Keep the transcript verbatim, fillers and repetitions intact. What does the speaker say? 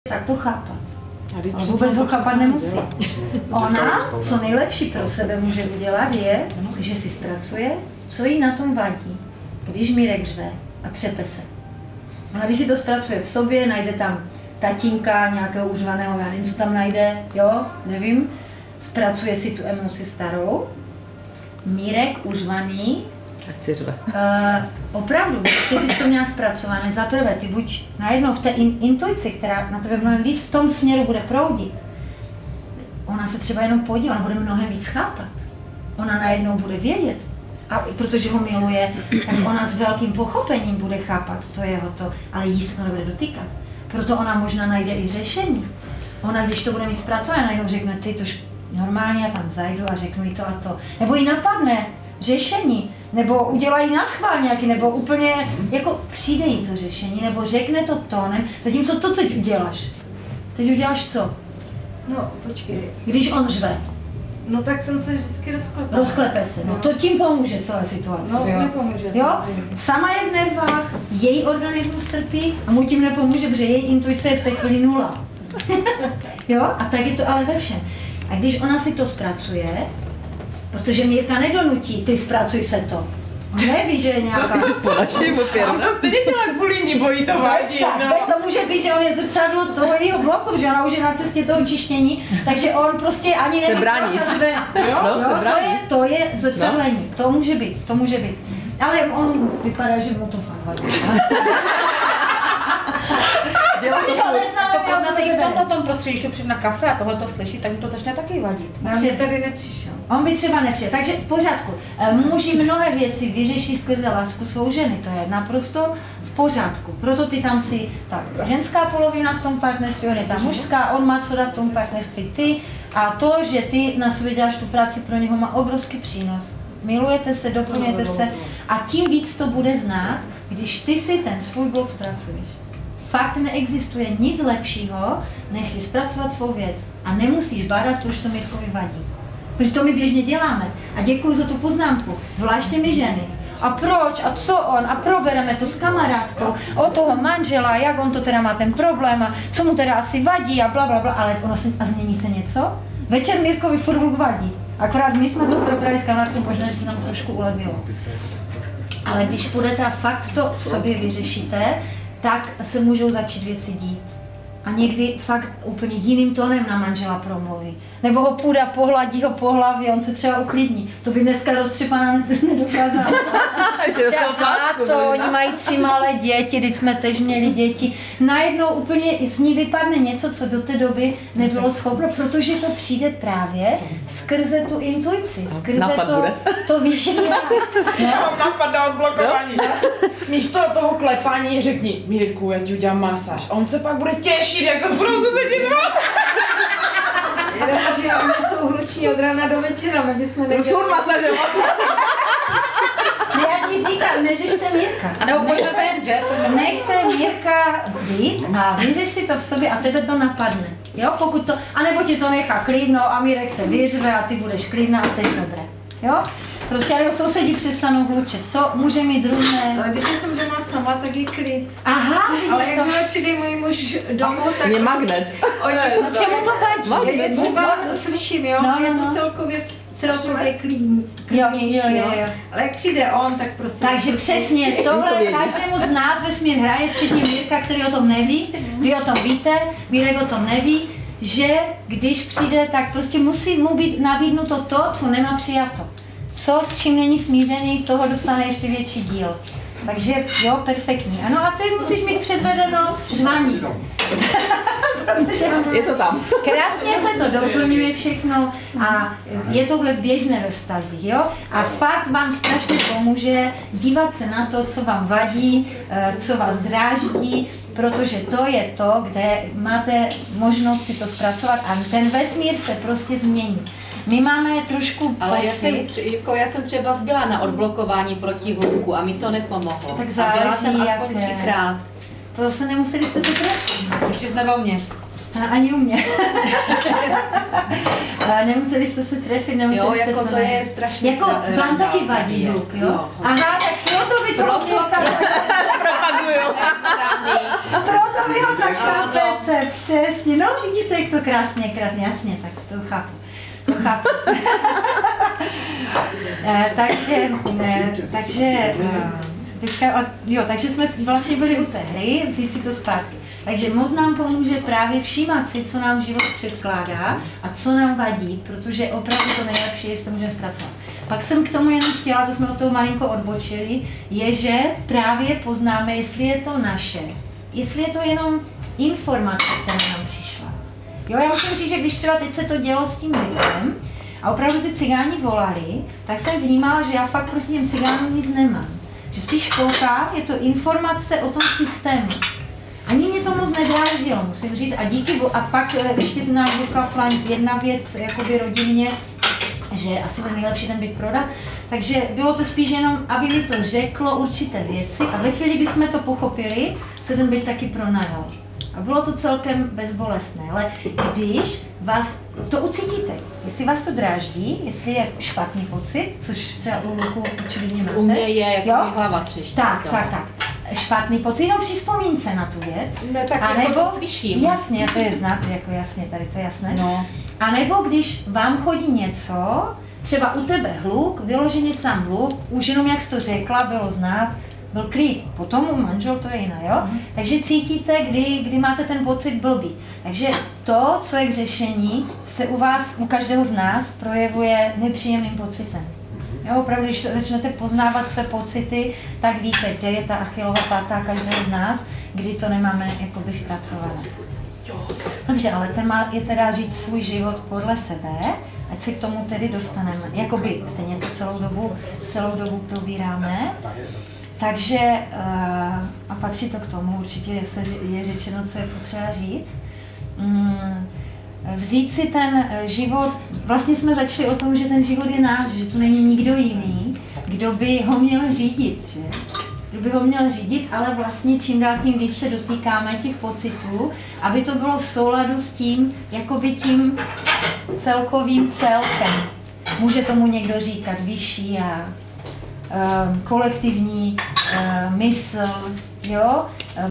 tak to chápat. Ale vůbec ho chápat nemusí. Ona, co nejlepší pro sebe může udělat, je, že si zpracuje, co jí na tom vadí, když Mirek řve a třepe se. Ona když si to zpracuje v sobě, najde tam tatínka, nějakého užvaného, já nevím, co tam najde, jo, nevím, zpracuje si tu emoci starou. Mírek užvaný, uh, opravdu, ty bys to měla zpracované, za prvé, ty buď najednou v té in, intuici, která na tebe mnohem víc v tom směru bude proudit, ona se třeba jenom podívá, ona bude mnohem víc chápat. Ona najednou bude vědět, a protože ho miluje, tak ona s velkým pochopením bude chápat to jeho to, ale jí se to nebude dotýkat. Proto ona možná najde i řešení. Ona, když to bude mít zpracované, najednou řekne, ty to normálně, já tam zajdu a řeknu jí to a to. Nebo jí napadne řešení, nebo udělají naschvál nějaký, nebo úplně, jako přijde jí to řešení, nebo řekne to tónem, zatímco to teď uděláš. Teď uděláš co? No, počkej. Když on řve. No tak jsem se vždycky rozklepala. Rozklepe se, no to tím pomůže celé situaci. No, jo? nepomůže Jo? samozřejmě. Sama je v nervách, její organismus trpí a mu tím nepomůže, protože její intuice je v té chvíli nula. Jo? A tak je to ale ve všem. A když ona si to zpracuje, protože Mírka nedonutí, ty zpracuj se to. On neví, že je nějaká... Po našemu firmu. On to stejně dělá kvůli ní, bojí to vadí, no. Tak to může být, že on je zrcadlo toho jejího bloku, že ona už je na cestě toho čištění, takže on prostě ani neví, brání. Řve. Jo? No, Jo? se To brání. je, to je zrcadlení, no. To může být, to může být. Ale on vypadá, že mu to fakt vadí. Když ho neznáme, To poznáte i v tomto tom prostředí, když to přijde na kafe a tohle to slyší, tak mu to začne taky vadit. Takže tady nepřišel. On by třeba nepřijel, takže v pořádku. Muži mnohé věci vyřeší skrze lásku svou ženy, to je naprosto v pořádku. Proto ty tam si ta ženská polovina v tom partnerství, on je ta mužská, on má co dát v tom partnerství ty a to, že ty na sobě děláš tu práci, pro něho má obrovský přínos. Milujete se, doplňujete se a tím víc to bude znát, když ty si ten svůj blok zpracuješ. Fakt neexistuje nic lepšího, než si zpracovat svou věc. A nemusíš bádat, proč to Mirkovi vadí. Protože to my běžně děláme. A děkuji za tu poznámku. Zvláště my ženy. A proč? A co on? A probereme to s kamarádkou. O toho manžela, jak on to teda má ten problém a co mu teda asi vadí a bla, bla, bla. Ale ono se, a změní se něco? Večer Mirkovi furt hluk vadí. Akorát my jsme to probrali s kamarádkou, možná, že se nám trošku ulevilo. Ale když půjdete a fakt to v sobě vyřešíte, tak se můžou začít věci dít. A někdy fakt úplně jiným tónem na manžela promluví. Nebo ho půjde, pohladí ho po hlavě, on se třeba uklidní. To by dneska roztřepaná nedokázala. Čas na to, oni mají tři malé děti, když jsme tež měli děti. Najednou úplně z ní vypadne něco, co do té doby nebylo schopno, protože to přijde právě skrze tu intuici, skrze Nápad to, bude. to vyšší. Já mám nápad na odblokování. Místo toho klepání řekni, Mírku, já ti udělám masáž. A on se pak bude těšit, jak to budou sousedit dva. Jenomže oni jsou hluční od rána do večera, my bychom nedělali. Furt masáže. Ne, já ti říkám, neřešte Mírka. A nebo pojďme ven, že? Nechte Mírka být a vyřeš si to v sobě a tebe to napadne. Jo, pokud to, anebo ti to nechá klidno a Mírek se vyřve a ty budeš klidná a teď dobré. Jo? Prostě ale sousedí přestanou hlučet. To může mít různé... Ale když jsem doma sama, tak je klid. Aha, Ale vidíš to. jakmile přijde můj muž domů, tak... Je magnet. No, čemu to vadí? Magnet. Je třeba slyším, jo, No, je no, no. to celkově, celkově klidní, Jo, klidnější, jo, jo, jo. Ale jak přijde on, tak prostě... Takže přesně, tohle každému z nás vesmír hraje, včetně Mírka, který o tom neví. Vy o tom víte, Mírek o tom neví, že když přijde, tak prostě musí mu být nabídnuto to, co nemá přijato. Co, s čím není smířený, toho dostane ještě větší díl. Takže jo, perfektní. Ano, a ty musíš mít předvedeno řvaní. Je to tam. Krásně se to doplňuje všechno a je to ve běžné ve vztazích, jo? A fakt vám strašně pomůže dívat se na to, co vám vadí, co vás dráždí, protože to je to, kde máte možnost si to zpracovat a ten vesmír se prostě změní. My máme trošku Ale já jsem, pocit, jako já jsem třeba zbyla na odblokování proti hluku a mi to nepomohlo. Tak a byla záleží, jsem aspoň jaké. třikrát. to se nemuseli jste si trefit. Ještě jsme o mě. Ani u mě. Nemuseli jste se trefit, nemuseli Jo, jste jako to najít. je strašně... Jako vám taky vadí hluk, jo? No. Aha, tak proto vy to Proto- proto, jo. A proto vy ho tak Ano. chápete, přesně. No vidíte, jak to krásně, krásně, jasně, tak to chápu. To chápu. Eh, takže, eh, takže, eh, teďka, jo, takže jsme vlastně byli u té hry, vzít si to zpátky. Takže moc nám pomůže právě všímat si, co nám život předkládá a co nám vadí, protože opravdu to nejlepší je, že to můžeme zpracovat. Pak jsem k tomu jenom chtěla, to jsme od toho malinko odbočili, je, že právě poznáme, jestli je to naše, jestli je to jenom informace, která nám přišla. Jo, já musím říct, že když třeba teď se to dělo s tím bytem a opravdu ty cigáni volali, tak jsem vnímala, že já fakt proti těm cigánům nic nemám. Že spíš koukám, je to informace o tom systému. Ani mě to moc nedráždilo, musím říct, a díky bo- a pak ještě to nám vyklapla jedna věc, jakoby rodinně, že asi bude nejlepší ten byt prodat, takže bylo to spíš jenom, aby mi to řeklo určité věci a ve chvíli, kdy jsme to pochopili, se ten byt taky pronajal. A bylo to celkem bezbolestné, ale když vás to ucítíte, jestli vás to dráždí, jestli je špatný pocit, což třeba u Luku očividně máte. U mě je jako Jo? mi hlava třeští. Tak, tak, tak. Špatný pocit, jenom při vzpomínce na tu věc. Ne, tak a jako nebo, to slyším. jasně, to je znát, jako jasně, tady to je jasné. No. A nebo když vám chodí něco, třeba u tebe hluk, vyloženě sám hluk, už jenom jak jsi to řekla, bylo znát, byl klid. Potom u manžel to je jiné, jo? Mm. Takže cítíte, kdy, kdy máte ten pocit blbý. Takže to, co je k řešení, se u vás, u každého z nás projevuje nepříjemným pocitem. Jo, opravdu, když začnete poznávat své pocity, tak víte, kde je ta Achillova páta každého z nás, kdy to nemáme jakoby zpracované. Dobře, ale téma je teda říct svůj život podle sebe, ať se k tomu tedy dostaneme. Jakoby stejně to celou dobu, celou dobu probíráme. Takže, a patří to k tomu, určitě jak se je řečeno, co je potřeba říct. Vzít si ten život, vlastně jsme začali o tom, že ten život je náš, že to není nikdo jiný, kdo by ho měl řídit, že? Kdo by ho měl řídit, ale vlastně čím dál tím víc se dotýkáme těch pocitů, aby to bylo v souladu s tím, jakoby tím celkovým celkem. Může tomu někdo říkat vyšší já, kolektivní mysl, jo?